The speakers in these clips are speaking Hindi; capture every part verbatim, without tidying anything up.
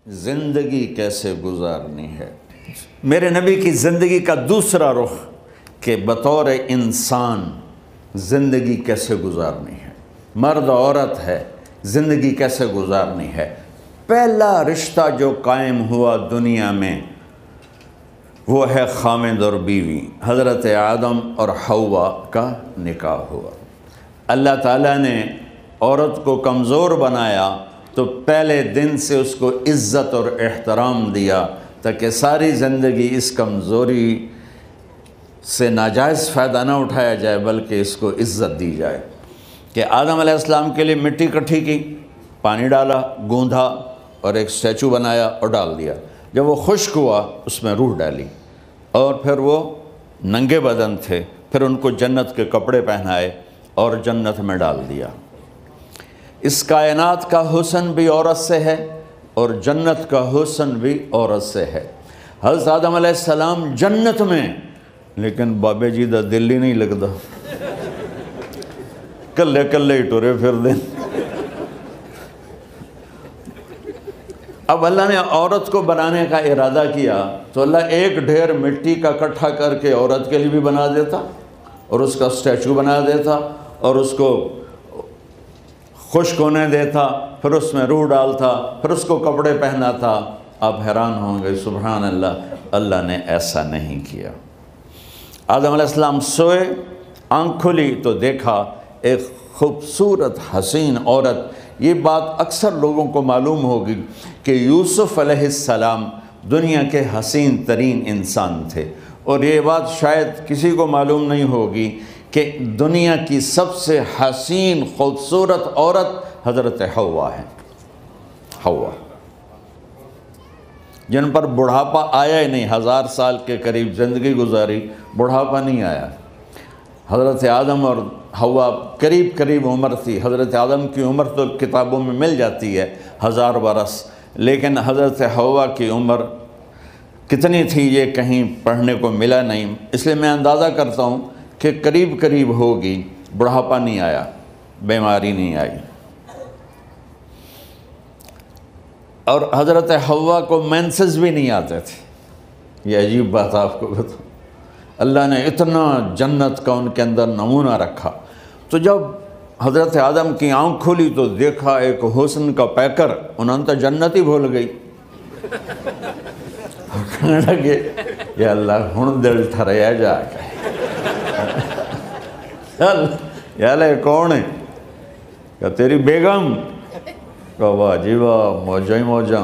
ज़िंदगी कैसे गुजारनी है। मेरे नबी की ज़िंदगी का दूसरा रुख कि बतौर इंसान ज़िंदगी कैसे गुजारनी है, मर्द औरत है ज़िंदगी कैसे गुजारनी है। पहला रिश्ता जो कायम हुआ दुनिया में वो है खामिद और बीवी, हज़रत आदम और हव्वा का निकाह हुआ। अल्लाह ताला ने औरत को कमज़ोर बनाया तो पहले दिन से उसको इज़्ज़त और एहतराम दिया ताकि सारी ज़िंदगी इस कमज़ोरी से नाजायज़ फ़ायदा ना उठाया जाए बल्कि इसको इज़्ज़त दी जाए। कि आदम अलैहिस्सलाम के लिए मिट्टी इकट्ठी की, पानी डाला, गूंधा और एक स्टैचू बनाया और डाल दिया। जब वो खुश्क हुआ उसमें रूह डाली और फिर वो नंगे बदन थे, फिर उनको जन्नत के कपड़े पहनाए और जन्नत में डाल दिया। इस कायनात का हुस्न भी औरत से है और जन्नत का हुस्न भी औरत से है। हज़रत आदम अलैहिस्सलाम जन्नत में, लेकिन बाबे जी दा दिल ही नहीं लगता, कल्ले कल्ले ही टुरे फिर दे। अब अल्लाह ने औरत को बनाने का इरादा किया तो अल्लाह एक ढेर मिट्टी का इकट्ठा करके औरत के लिए भी बना देता और उसका स्टैचू बना देता और उसको खुश्क होने देता, फिर उसमें रूह डालता, फिर उसको कपड़े पहनाता। आप हैरान होंगे, सुभान अल्लाह, अल्लाह ने ऐसा नहीं किया। आदम अलैहिस्सलाम सोए, आँख खुली तो देखा एक खूबसूरत हसीन औरत। ये बात अक्सर लोगों को मालूम होगी कि यूसुफ़ अलैहिस्सलाम दुनिया के हसीन तरीन इंसान थे और ये बात शायद किसी को मालूम नहीं होगी कि दुनिया की सबसे हसीन खूबसूरत औरत हज़रत हव्वा है। हव्वा जिन पर बुढ़ापा आया ही नहीं, हज़ार साल के करीब ज़िंदगी गुजारी, बुढ़ापा नहीं आया। हज़रत आदम और हव्वा करीब करीब उम्र थी। हज़रत आदम की उम्र तो किताबों में मिल जाती है हज़ार बरस, लेकिन हज़रत हव्वा की उम्र कितनी थी ये कहीं पढ़ने को मिला नहीं, इसलिए मैं अंदाज़ा करता हूँ कि करीब करीब होगी। बुढ़ापा नहीं आया, बीमारी नहीं आई। और हज़रत हव्वा को मेंसेस भी नहीं आते थे। ये अजीब बात आपको बताऊँ, अल्लाह ने इतना जन्नत का उनके अंदर नमूना रखा। तो जब हज़रत आदम की आँख खुली तो देखा एक हुस्न का पैकर, उन्होंने तो जन्नत ही भूल गई। कहने लगे या अल्लाह हुण दिल ठरया जाके यार कौन है? क्या तेरी बेगम? का वाह जी वाह, मौजा ही मौजा।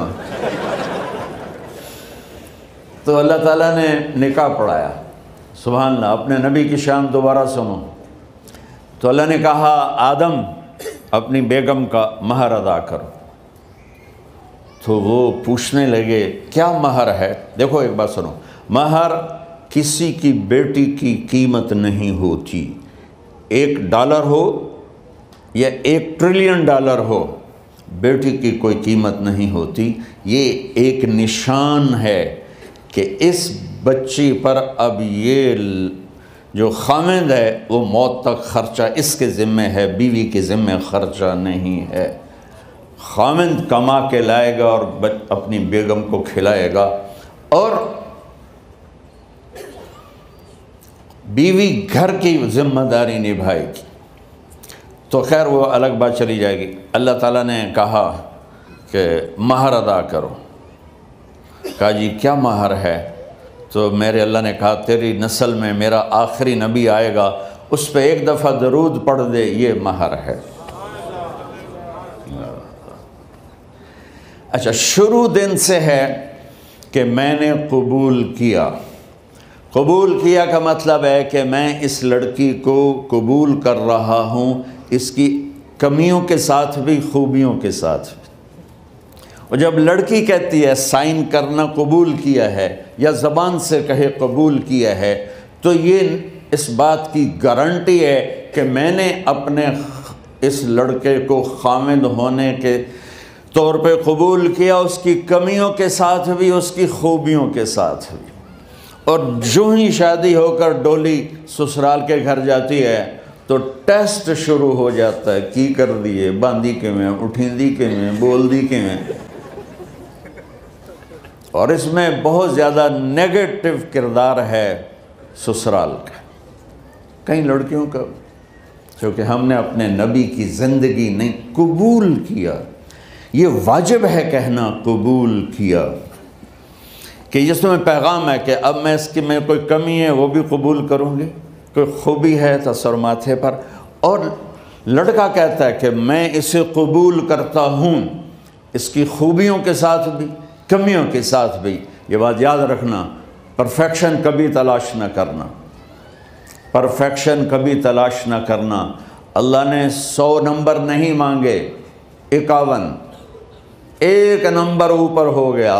तो अल्लाह ताला ने निकाह पढ़ाया। सुभान अल्लाह, अपने नबी की शान दोबारा सुनो। तो अल्लाह ने कहा आदम अपनी बेगम का महर अदा करो। तो वो पूछने लगे क्या महर है? देखो एक बात सुनो, महर किसी की बेटी की कीमत नहीं होती। एक डॉलर हो या एक ट्रिलियन डॉलर हो, बेटी की कोई कीमत नहीं होती। ये एक निशान है कि इस बच्ची पर अब ये जो खामिद है वो मौत तक ख़र्चा इसके ज़िम्मे है, बीवी के ज़िम्मे ख़र्चा नहीं है। खामिद कमा के लाएगा और अपनी बेगम को खिलाएगा और बीवी घर की ज़िम्मेदारी निभाएगी। तो खैर वो अलग बात चली जाएगी। अल्लाह ताला ने कहा कि महर अदा करो। कहा जी क्या महर है? तो मेरे अल्लाह ने कहा तेरी नस्ल में मेरा आखिरी नबी आएगा, उस पर एक दफ़ा दरूद पढ़ दे, ये महर है। अच्छा, शुरू दिन से है कि मैंने कबूल किया। कबूल किया का मतलब है कि मैं इस लड़की को कबूल कर रहा हूँ, इसकी कमियों के साथ भी खूबियों के साथ भी। और जब लड़की कहती है साइन करना कबूल किया है या ज़बान से कहे कबूल किया है, तो ये इस बात की गारंटी है कि मैंने अपने इस लड़के को खामिद होने के तौर पे कबूल किया, उसकी कमियों के साथ भी उसकी खूबियों के साथ भी। और जो ही शादी होकर डोली ससुराल के घर जाती है तो टेस्ट शुरू हो जाता है, की कर दिए, बांधी के में, उठींदी के में, बोल दी के में। और इसमें बहुत ज़्यादा नेगेटिव किरदार है ससुराल का। कई लड़कियों का, क्योंकि हमने अपने नबी की ज़िंदगी नहीं कबूल किया, ये वाजिब है कहना कबूल किया, कि जिसमें पैगाम है कि अब मैं इसकी में कोई कमी है वो भी कबूल करूँगी, कोई खूबी है तो सर माथे पर। और लड़का कहता है कि मैं इसे कबूल करता हूँ, इसकी खूबियों के साथ भी कमियों के साथ भी। ये बात याद रखना, परफेक्शन कभी तलाश न करना, परफेक्शन कभी तलाश न करना। अल्लाह ने सौ नंबर नहीं मांगे, इक्यावन, एक नंबर ऊपर हो गया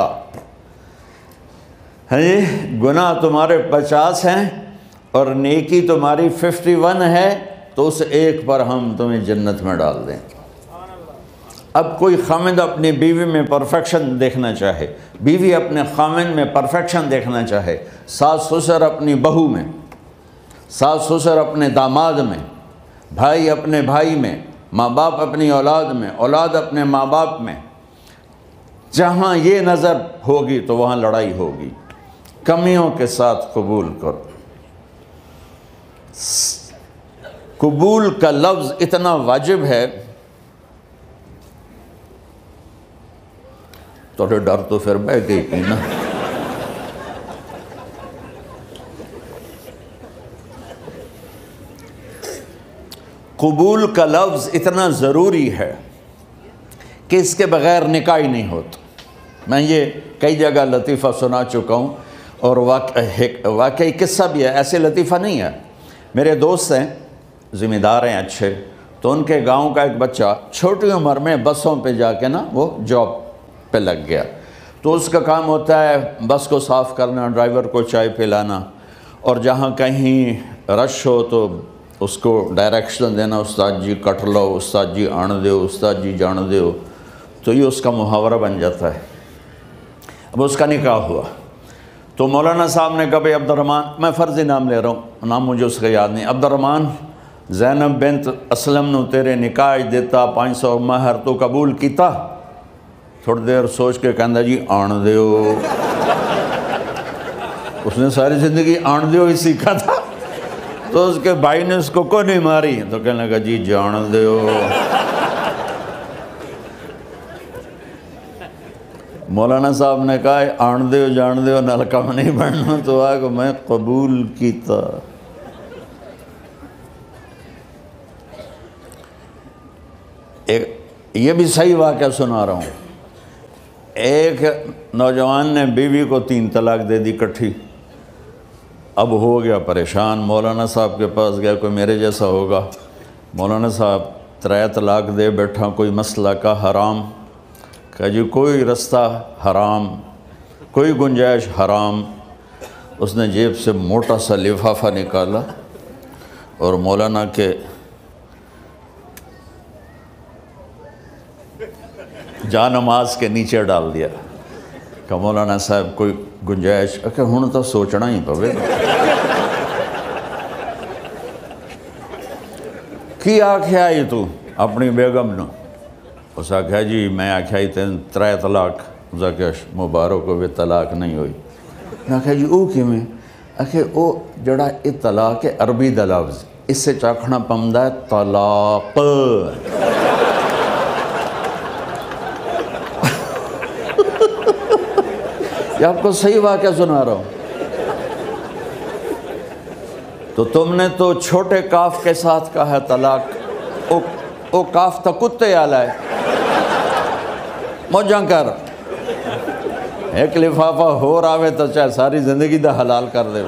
है। गुनाह तुम्हारे पचास हैं और नेकी तुम्हारी फिफ्टी वन है, तो उस एक पर हम तुम्हें जन्नत में डाल दें। अब कोई खामिद अपनी बीवी में परफेक्शन देखना चाहे, बीवी अपने खामिद में परफेक्शन देखना चाहे, सास ससुर अपनी बहू में, सास ससुर अपने दामाद में, भाई अपने भाई में, माँ बाप अपनी औलाद में, औलाद अपने माँ बाप में, जहाँ ये नज़र होगी तो वहाँ लड़ाई होगी। कमियों के साथ कबूल करो। कबूल का लफ्ज़ इतना वाजिब है, तो डर तो फिर बह गई ना। कबूल का लफ्ज़ इतना ज़रूरी है कि इसके बग़ैर निकाह ही नहीं होता। मैं ये कई जगह लतीफ़ा सुना चुका हूँ, और वाकई किस्सा भी है, ऐसे लतीफ़ा नहीं है। मेरे दोस्त हैं, ज़िम्मेदार हैं अच्छे, तो उनके गांव का एक बच्चा छोटी उम्र में बसों पे जाके ना वो जॉब पे लग गया। तो उसका काम होता है बस को साफ़ करना, ड्राइवर को चाय पिलाना, और जहाँ कहीं रश हो तो उसको डायरेक्शन देना, उस्ताद जी कट लो, उस्ताद जी आण दो, उस्ताद जी जान दो। तो ये उसका मुहावरा बन जाता है। अब उसका निकाह हुआ तो मौलाना साहब ने कहा, भाई अब्दुर्रहमान, मैं फ़र्ज़ी नाम ले रहा हूँ, नाम मुझे उसका याद नहीं, अब्दुर्रहमान ज़ैनब बिन्त असलम नु तेरे निकाह देता, पाँच सौ महर तो कबूल किता। थोड़ी देर सोच के कहता जी आण दो। उसने सारी ज़िंदगी आण दो ही सीखा था। तो उसके भाई ने उसको को नहीं मारी, तो कहने लगा जी जान दो। मौलाना साहब ने कहा आण दो जान दो नाल काम नहीं बनना, तो आग मैं कबूल किया। एक ये भी सही वाक़या सुना रहा हूँ। एक नौजवान ने बीवी को तीन तलाक दे दी इकट्ठी। अब हो गया परेशान, मौलाना साहब के पास गया, कोई मेरे जैसा होगा। मौलाना साहब त्रै तलाक दे बैठा, कोई मसला का हराम। कहा जी कोई रास्ता हराम, कोई गुंजाइश हराम। उसने जेब से मोटा सा लिफाफा निकाला और मौलाना के जा नमाज के नीचे डाल दिया। कहा मौलाना साहब कोई गुंजाइश? अगर हुण तो सोचना ही पवे। की आख्या ही तू अपनी बेगम न? उस आख्या जी मैं आख्या ही तेन त्रै तलाक। उस आख्या मुबारक हो, तलाक नहीं हुई। मैं आख्या जी वो किवें? आखे वो जड़ा ये तलाक है अरबी दा लफ्ज़, इससे चाखना पौंदा है तलाक। ये आपको सही वाक़या सुना रहा हूँ। तो तुमने तो छोटे काफ के साथ कहा है तलाक। ओ, ओ काफ तो कुत्ते आला है। मौजा कर, एक लिफाफा हो रहा तो चाहे सारी ज़िंदगी दा हलाल कर दे।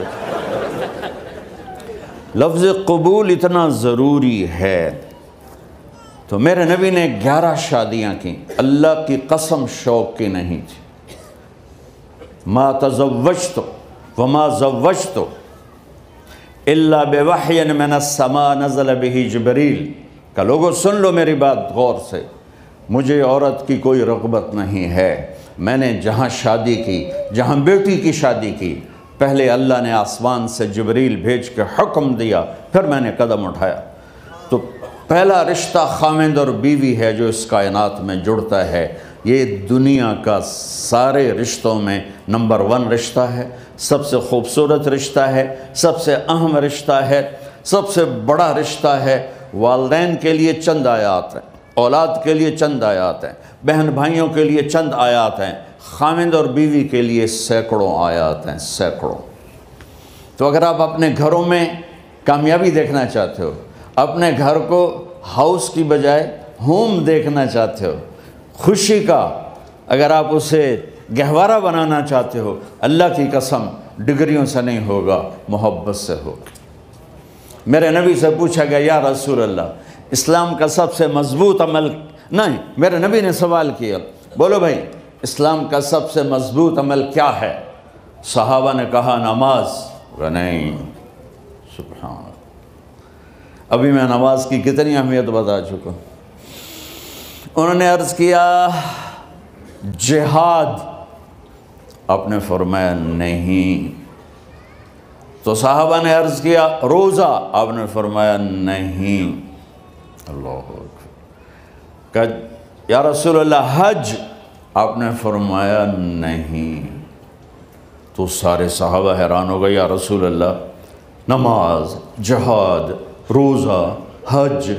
लफ्ज़ कबूल इतना ज़रूरी है। तो मेरे नबी ने ग्यारह शादियाँ की, अल्लाह की कसम शौक़ की नहीं थी। मा तज़व्वजतु व मा ज़व्वजतु इल्ला बिवहयिन मिनस्समा नज़ल बिही जिब्रील। का लोगों सुन लो मेरी बात गौर से, मुझे औरत की कोई रग़बत नहीं है। मैंने जहाँ शादी की, जहाँ बेटी की शादी की, पहले अल्लाह ने आसमान से जिब्रील भेज के हुक्म दिया, फिर मैंने कदम उठाया। तो पहला रिश्ता खामिद और बीवी है जो इस कायनात में जुड़ता है। ये दुनिया का सारे रिश्तों में नंबर वन रिश्ता है, सबसे खूबसूरत रिश्ता है, सबसे अहम रिश्ता है, सबसे बड़ा रिश्ता है। वालिदैन के लिए चंद आयात हैं, औलाद के लिए चंद आयात हैं, बहन भाइयों के लिए चंद आयात हैं, खामिंद और बीवी के लिए सैकड़ों आयात हैं, सैकड़ों। तो अगर आप अपने घरों में कामयाबी देखना चाहते हो, अपने घर को हाउस की बजाय होम देखना चाहते हो, खुशी का अगर आप उसे गहवारा बनाना चाहते हो, अल्लाह की कसम डिग्रियों से नहीं होगा, मोहब्बत से होगा। मेरे नबी से पूछा गया, या रसूल अल्लाह, इस्लाम का सबसे मजबूत अमल, नहीं, मेरे नबी ने सवाल किया, बोलो भाई इस्लाम का सबसे मजबूत अमल क्या है? सहाबा ने कहा नमाज। नहीं, सुभान, अभी मैं नमाज की कितनी अहमियत बता चुका। उन्होंने अर्ज़ किया जिहाद, आपने फरमाया नहीं। तो साहबा ने अर्ज़ किया रोज़ा, आपने फरमाया नहीं। अल्लाह कहा या रसूल अल्लाह हज, आपने फरमाया नहीं। तो सारे साहबा हैरान हो गए, या रसूल अल्लाह नमाज, जिहाद, रोज़ा, हज,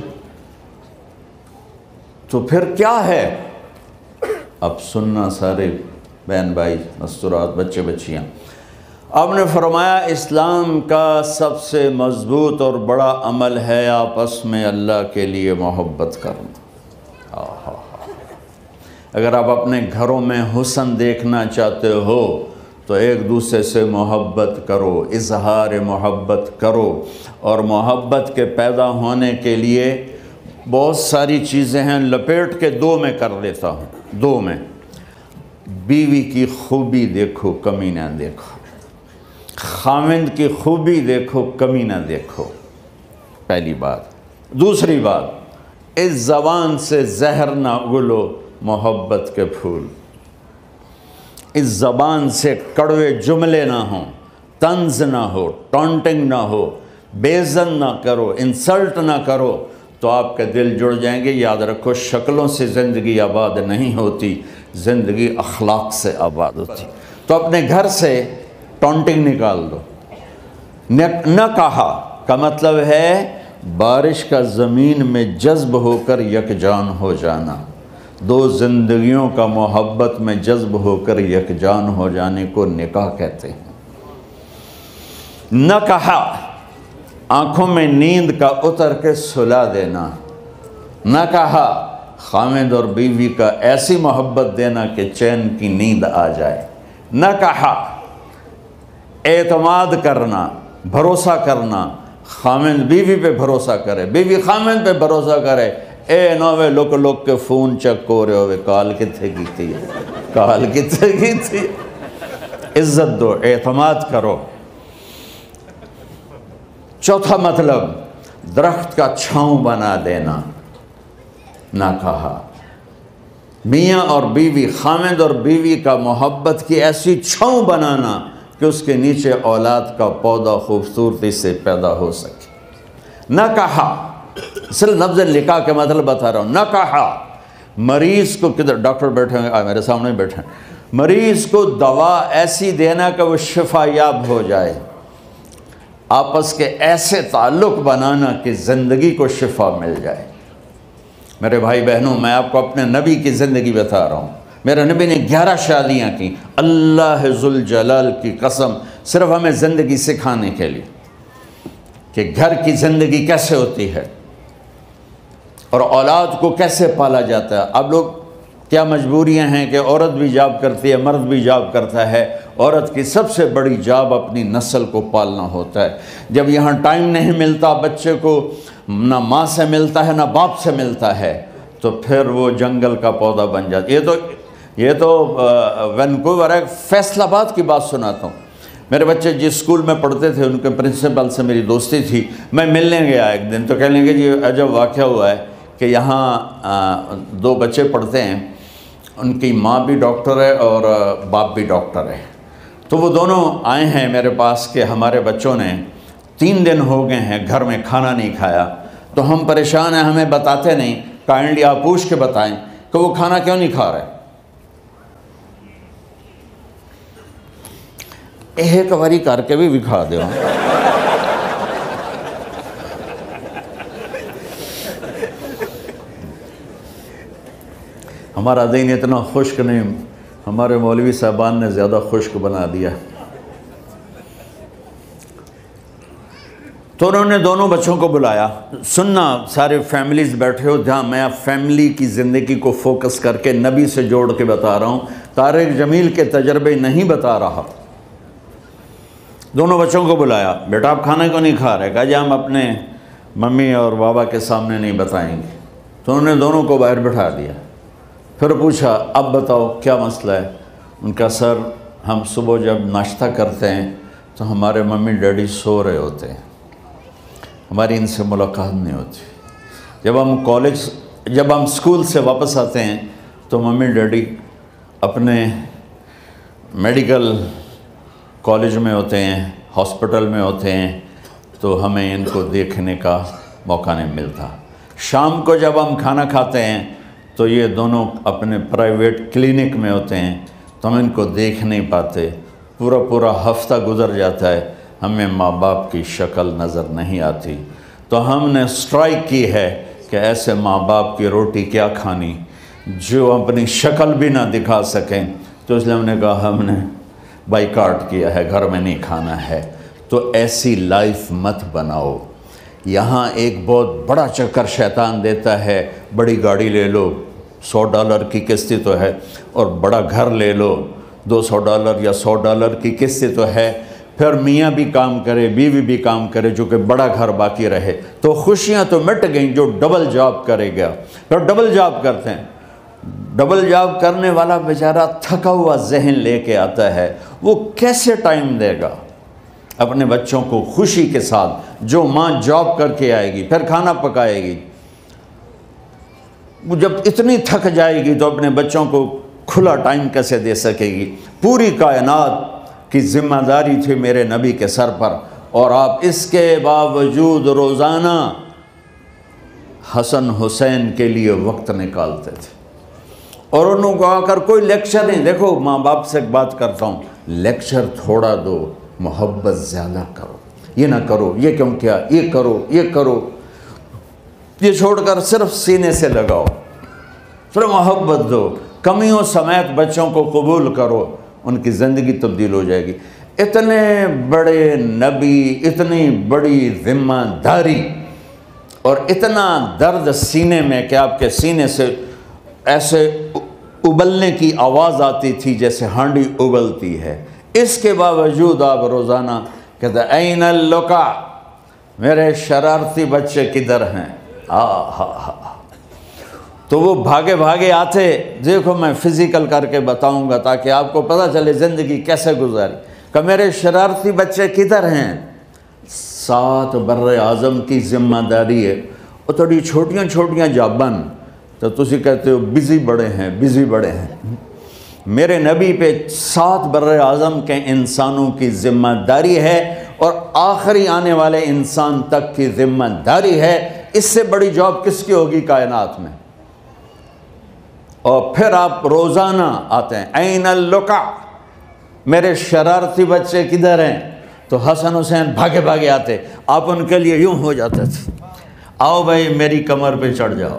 तो फिर क्या है? अब सुनना सारे बहन भाई, मस्तूरात, बच्चे बच्चियाँ, आपने फरमाया इस्लाम का सबसे मज़बूत और बड़ा अमल है आपस में अल्लाह के लिए मोहब्बत करना। आहा, अगर आप अपने घरों में हुस्न देखना चाहते हो तो एक दूसरे से मोहब्बत करो, इजहार मोहब्बत करो। और मोहब्बत के पैदा होने के लिए बहुत सारी चीज़ें हैं, लपेट के दो में कर लेता हूँ, दो में। बीवी की खूबी देखो, कमी ना देखो, खामिंद की खूबी देखो, कमी ना देखो, पहली बात। दूसरी बात, इस ज़बान से जहर ना उगलो मोहब्बत के फूल, इस ज़बान से कड़वे जुमले ना हो, तंज ना हो, टॉन्टिंग ना हो, बेइज्जत ना करो, इंसल्ट ना करो, तो आपके दिल जुड़ जाएंगे। याद रखो, शक्लों से ज़िंदगी आबाद नहीं होती, ज़िंदगी अखलाक से आबाद होती। तो अपने घर से टॉन्टिंग निकाल दो। न, न कहा का मतलब है बारिश का ज़मीन में जज्ब होकर यकजान हो जाना। दो ज़िंदगियों का मोहब्बत में जज्ब होकर यकजान हो जाने को निकाह कहते हैं। न कहा आँखों में नींद का उतर के सुला देना। न कहा खामिद और बीवी का ऐसी मोहब्बत देना कि चैन की नींद आ जाए। न कहा एतमाद करना, भरोसा करना, खामिद बीवी पे भरोसा करे, बीवी खामिद पे भरोसा करे। ए नोवे लोक लोक के फ़ोन चेक हो रहे हो, काल किथे की थी, काल किथे की थी। इज्जत दो, एतमाद करो। चौथा मतलब दरख्त का छांव बना देना। ना कहा मियाँ और बीवी, खामिद और बीवी का मोहब्बत की ऐसी छांव बनाना कि उसके नीचे औलाद का पौधा खूबसूरती से पैदा हो सके। न कहा, सिर्फ लफ्ज़ लिखा के मतलब बता रहा हूँ। न कहा मरीज़ को, किधर डॉक्टर बैठे हैं, मेरे सामने बैठे हैं, मरीज़ को दवा ऐसी देना कि वो शिफा याब हो जाए। आपस के ऐसे ताल्लुक़ बनाना कि ज़िंदगी को शिफा मिल जाए। मेरे भाई बहनों, मैं आपको अपने नबी की ज़िंदगी बता रहा हूँ। मेरे नबी ने ग्यारह शादियाँ की, अल्लाह जुल जलाल की कसम, सिर्फ हमें ज़िंदगी सिखाने के लिए कि घर की ज़िंदगी कैसे होती है और औलाद को कैसे पाला जाता है। अब लोग क्या मजबूरियां हैं कि औरत भी जॉब करती है, मर्द भी जॉब करता है। औरत की सबसे बड़ी जॉब अपनी नस्ल को पालना होता है। जब यहाँ टाइम नहीं मिलता बच्चे को, ना माँ से मिलता है ना बाप से मिलता है, तो फिर वो जंगल का पौधा बन जाता है। ये तो ये तो वैनकूवर है। फैसलाबाद की बात सुनाता हूँ। मेरे बच्चे जिस स्कूल में पढ़ते थे उनके प्रिंसिपल से मेरी दोस्ती थी। मैं मिलने गया एक दिन, तो कहने लगे जी अजब वाक़या हुआ है कि यहाँ दो बच्चे पढ़ते हैं, उनकी माँ भी डॉक्टर है और बाप भी डॉक्टर है। तो वो दोनों आए हैं मेरे पास कि हमारे बच्चों ने तीन दिन हो गए हैं घर में खाना नहीं खाया, तो हम परेशान हैं, हमें बताते नहीं, काइंडली आप पूछ के बताएं कि वो खाना क्यों नहीं खा रहे। एक बारी करके भी विखा दो। हमारा दिन इतना खुश्क नहीं, हमारे मौलवी साहबान ने ज़्यादा खुश्क बना दिया। तो उन्होंने दोनों बच्चों को बुलाया। सुनना, सारे फैमिलीज़ बैठे हो, जहाँ मैं फैमिली की ज़िंदगी को फोकस करके नबी से जोड़ के बता रहा हूँ, तारिक जमील के तजर्बे नहीं बता रहा। दोनों बच्चों को बुलाया, बेटा आप खाना क्यों नहीं खा रहे? कहा जी हम अपने मम्मी और बाबा के सामने नहीं बताएंगे। तो उन्होंने दोनों को बाहर बिठा दिया। फिर पूछा अब बताओ क्या मसला है? उनका सर हम सुबह जब नाश्ता करते हैं तो हमारे मम्मी डैडी सो रहे होते हैं, हमारी इनसे मुलाकात नहीं होती। जब हम कॉलेज जब हम स्कूल से वापस आते हैं तो मम्मी डैडी अपने मेडिकल कॉलेज में होते हैं, हॉस्पिटल में होते हैं, तो हमें इनको देखने का मौका नहीं मिलता। शाम को जब हम खाना खाते हैं तो ये दोनों अपने प्राइवेट क्लिनिक में होते हैं, तो हम इनको देख नहीं पाते। पूरा पूरा हफ्ता गुज़र जाता है, हमें माँ बाप की शक्ल नज़र नहीं आती। तो हमने स्ट्राइक की है कि ऐसे माँ बाप की रोटी क्या खानी जो अपनी शक्ल भी ना दिखा सकें। तो इसलिए हमने कहा हमने बाइकाट किया है, घर में नहीं खाना है। तो ऐसी लाइफ मत बनाओ। यहाँ एक बहुत बड़ा चक्कर शैतान देता है, बड़ी गाड़ी ले लो, सौ डॉलर की किस्ती तो है, और बड़ा घर ले लो, दो सौ डॉलर या सौ डॉलर की किस्ती तो है। फिर मियाँ भी काम करे, बीवी भी काम करे, जो कि बड़ा घर बाकी रहे, तो खुशियाँ तो मिट गई। जो डबल जॉब करेगा, फिर डबल जॉब करते हैं, डबल जॉब करने वाला बेचारा थका हुआ जहन लेके आता है, वो कैसे टाइम देगा अपने बच्चों को खुशी के साथ? जो माँ जॉब करके आएगी फिर खाना पकाएगी, वो जब इतनी थक जाएगी तो अपने बच्चों को खुला टाइम कैसे दे सकेगी? पूरी कायनात की जिम्मेदारी थी मेरे नबी के सर पर, और आप इसके बावजूद रोज़ाना हसन हुसैन के लिए वक्त निकालते थे। और उन्होंने आकर कोई लेक्चर नहीं, देखो माँ बाप से एक बात करता हूँ, लेक्चर थोड़ा दो, मोहब्बत ज़्यादा करो। ये ना करो, ये क्यों किया, ये करो, ये करो, ये छोड़कर सिर्फ सीने से लगाओ, सिर्फ मोहब्बत दो। कमियों समेत बच्चों को कबूल करो, उनकी ज़िंदगी तब्दील हो जाएगी। इतने बड़े नबी, इतनी बड़ी जिम्मेदारी और इतना दर्द सीने में कि आपके सीने से ऐसे उबलने की आवाज़ आती थी जैसे हांडी उबलती है। इसके बावजूद आप रोज़ाना कहते ऐनल लुका, मेरे शरारती बच्चे किधर हैं? आ हा हा। तो वो भागे भागे आते, देखो मैं फ़िज़िकल करके बताऊंगा ताकि आपको पता चले ज़िंदगी कैसे गुजारी। कि मेरे शरारती बच्चे किधर हैं? सात बर्रे आज़म की जिम्मेदारी है, वो थोड़ी छोटियाँ छोटियाँ जाबन, तो तुसी कहते हो बिज़ी बड़े हैं, बिज़ी बड़े हैं। मेरे नबी पे सात बर्रे आज़म के इंसानों की ज़िम्मेदारी है और आखिरी आने वाले इंसान तक की ज़िम्मेदारी है। इससे बड़ी जॉब किसकी होगी कायनात में? और फिर आप रोज़ाना आते हैं ऐनल लुका, मेरे शरारती बच्चे किधर हैं? तो हसन हुसैन भागे भागे आते, आप उनके लिए यूं हो जाते थे, आओ भाई मेरी कमर पे चढ़ जाओ।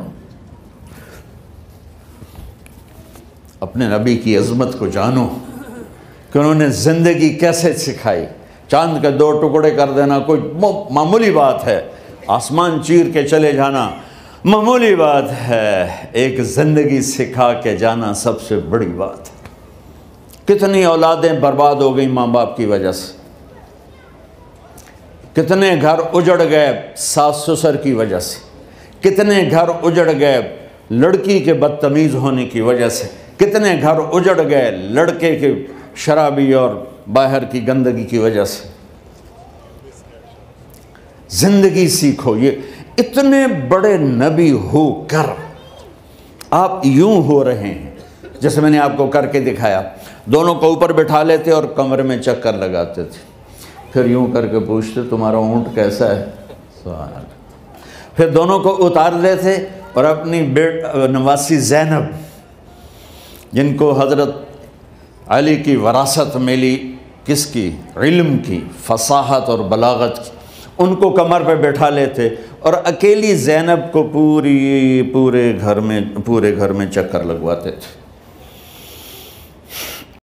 अपने नबी की अज़मत को जानो कि उन्होंने ज़िंदगी कैसे सिखाई। चांद के दो टुकड़े कर देना कोई मामूली बात है, आसमान चीर के चले जाना मामूली बात है, एक ज़िंदगी सिखा के जाना सबसे बड़ी बात है। कितनी औलादें बर्बाद हो गई माँ बाप की वजह से, कितने घर उजड़ गए सास ससुर की वजह से, कितने घर उजड़ गए लड़की के बदतमीज़ होने की वजह से, कितने घर उजड़ गए लड़के के शराबी और बाहर की गंदगी की वजह से। ज़िंदगी सीखो। ये इतने बड़े नबी होकर आप यूं हो रहे हैं जैसे मैंने आपको करके दिखाया। दोनों को ऊपर बिठा लेते और कमरे में चक्कर लगाते थे, फिर यूं करके पूछते तुम्हारा ऊँट कैसा है? फिर दोनों को उतार देते और अपनी बेट नवासी ज़ैनब, जिनको हज़रत अली की वरासत मिली, किसकी? इल्म की, फसाहत और बलागत की। उनको कमर पे बैठा लेते और अकेली ज़ैनब को पूरी पूरे घर में पूरे घर में चक्कर लगवाते थे।